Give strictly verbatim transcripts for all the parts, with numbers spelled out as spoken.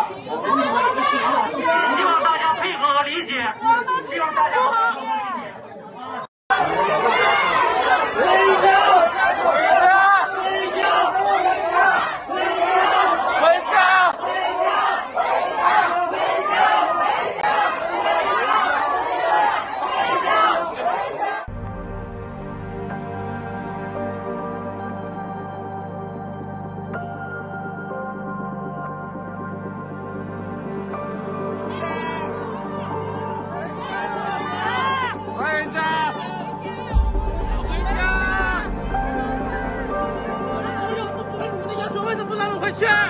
希望大家配合和理解，希望大家配合和理解。 去！我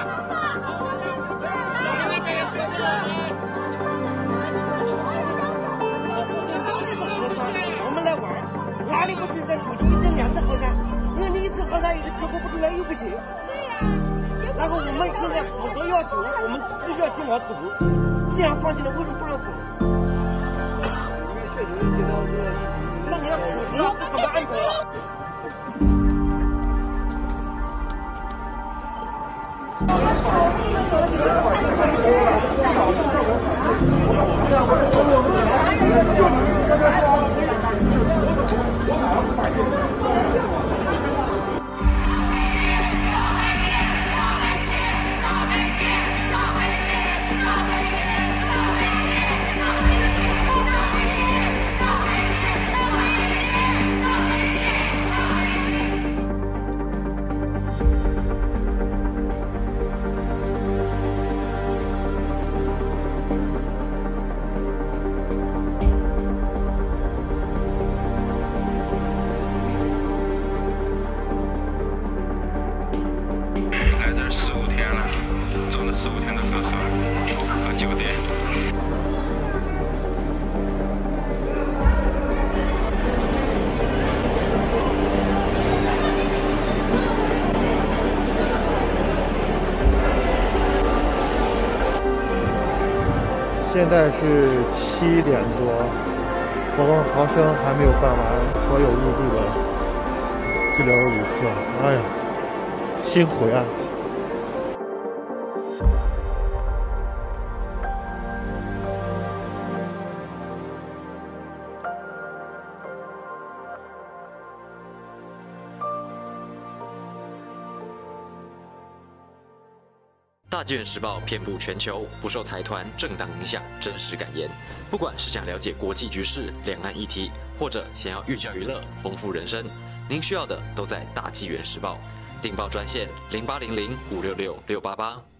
们来玩，哪里不存在出去一整两次河山？因为你一次河山一个结果不出来又不行。对呀。然后我们现在好多要求，我们只需要听我走，这样放进来为什么不让走？因为确实接到这个疫情，那你要处置这怎么安排啊？ 现在是七点多，我们航生还没有办完所有入住的治疗旅客，哎呀，辛苦呀！ 大纪元时报遍布全球，不受财团、政党影响，真实敢言。不管是想了解国际局势、两岸议题，或者想要寓教于乐、丰富人生，您需要的都在大纪元时报。订报专线零八零零五六六六八八。